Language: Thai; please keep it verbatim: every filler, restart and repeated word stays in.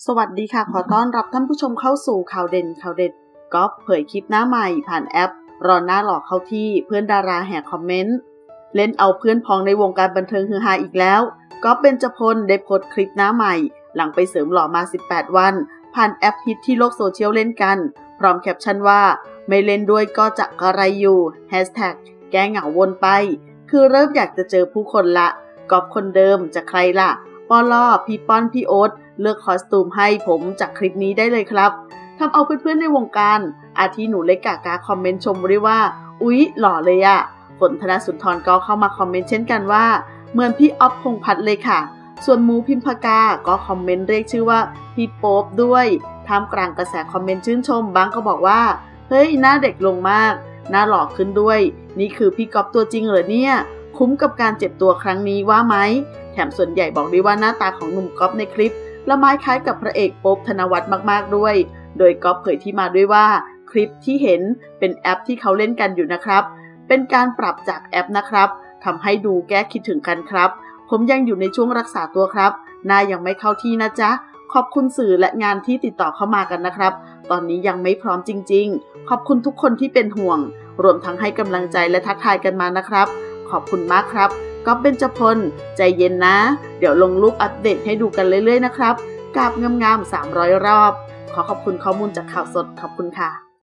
สวัสดีค่ะขอต้อนรับท่านผู้ชมเข้าสู่ข่าวเด่นข่าวเด็ดก๊อฟเผยคลิปหน้าใหม่ผ่านแอปรอหน้าหล่อเข้าที่เพื่อนดาราแห่คอมเมนต์เล่นเอาเพื่อนพ้องในวงการบันเทิงฮือฮาอีกแล้วก๊อฟเบญจพลได้โพสต์คลิปหน้าใหม่หลังไปเสริมหล่อมาสิบแปดวันผ่านแอปฮิตที่โลกโซเชียลเล่นกันพร้อมแคปชั่นว่าไม่เล่นด้วยก็จะกระไรอยู่แฮชแท็กแก้เหงาวนไปคือเริ่มอยากจะเจอผู้คนละก๊อฟคนเดิมจะใครล่ะปอลอพี่ป้อนพี่โอ๊ตเลือกคอสตูมให้ผมจากคลิปนี้ได้เลยครับทำเอาเพื่อนๆในวงการอาทิหนูเล็กกากาคอมเมนต์ชมด้วยว่าอุ๊ยหล่อเลยอะฝนธนสุนทรก็เข้ามาคอมเมนต์เช่นกันว่าเหมือนพี่อ๊อฟพงษ์พัฒน์เลยค่ะส่วนมูพิมพากาก็คอมเมนต์เรียกชื่อว่าพี่โป๊ปด้วยท่ามกลางกระแสคอมเมนต์ชื่นชมบางก็บอกว่าเฮ้ยหน้าเด็กลงมากหน้าหล่อขึ้นด้วยนี่คือพี่ก๊อฟตัวจริงเหรอเนี่ยคุ้มกับการเจ็บตัวครั้งนี้ว่าไหมแถมส่วนใหญ่บอกด้วยว่าหน้าตาของหนุ่มก๊อฟในคลิปละไม้คล้ายกับพระเอกโป๊ปธนวัฒน์มากๆด้วยโดยก๊อฟเผยที่มาด้วยว่าคลิปที่เห็นเป็นแอปที่เขาเล่นกันอยู่นะครับเป็นการปรับจากแอปนะครับทำให้ดูแก้คิดถึงกันครับผมยังอยู่ในช่วงรักษาตัวครับหน้ายังไม่เข้าที่นะจ๊ะขอบคุณสื่อและงานที่ติดต่อเข้ามากันนะครับตอนนี้ยังไม่พร้อมจริงๆขอบคุณทุกคนที่เป็นห่วงรวมทั้งให้กำลังใจและทักทายกันมานะครับขอบคุณมากครับก๊อฟเบญจพลใจเย็นนะเดี๋ยวลงรูปอัปเดตให้ดูกันเรื่อยๆนะครับกราบงามๆสามร้อยรอบขอขอบคุณข้อมูลจากข่าวสดขอบคุณค่ะ